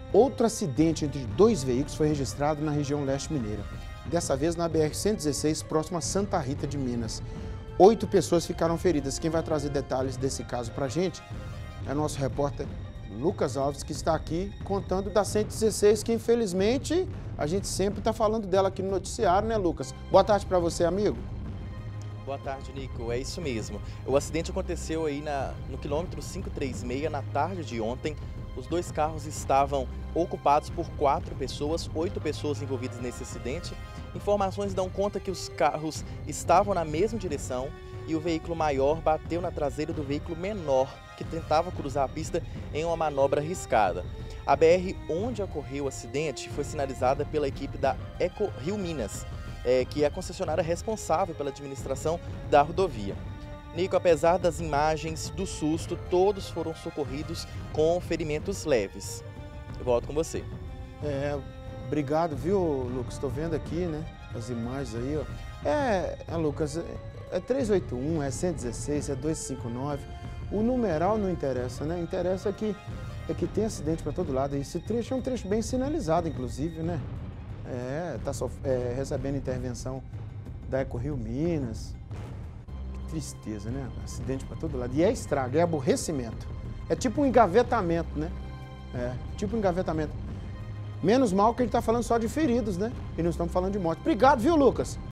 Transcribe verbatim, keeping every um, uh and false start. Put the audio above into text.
Outro acidente entre dois veículos foi registrado na região leste mineira. Dessa vez na B R cento e dezesseis, próximo a Santa Rita de Minas. Oito pessoas ficaram feridas. Quem vai trazer detalhes desse caso para a gente é nosso repórter Lucas Alves, que está aqui contando da cento e dezesseis, que infelizmente a gente sempre está falando dela aqui no noticiário, né, Lucas? Boa tarde para você, amigo. Boa tarde, Nico. É isso mesmo. O acidente aconteceu aí na, no quilômetro quinhentos e trinta e seis na tarde de ontem. Os dois carros estavam ocupados por quatro pessoas, oito pessoas envolvidas nesse acidente. Informações dão conta que os carros estavam na mesma direção e o veículo maior bateu na traseira do veículo menor, que tentava cruzar a pista em uma manobra arriscada. A B R onde ocorreu o acidente foi sinalizada pela equipe da Eco Rio Minas, é, que é a concessionária responsável pela administração da rodovia. Nico, apesar das imagens do susto, todos foram socorridos com ferimentos leves. Eu volto com você. É, obrigado, viu, Lucas? Estou vendo aqui, né, as imagens aí, ó. É, é Lucas, é, é trezentos e oitenta e um, é cento e dezesseis, é duzentos e cinquenta e nove. O numeral não interessa, né? Interessa que, é que tem acidente para todo lado. Esse trecho é um trecho bem sinalizado, inclusive, né? É, tá sof... é, recebendo intervenção da Eco Rio Minas. Que tristeza, né? Acidente para todo lado. E é estrago, é aborrecimento. É tipo um engavetamento, né? É, tipo um engavetamento. Menos mal que a gente tá falando só de feridos, né? E não estamos falando de morte. Obrigado, viu, Lucas?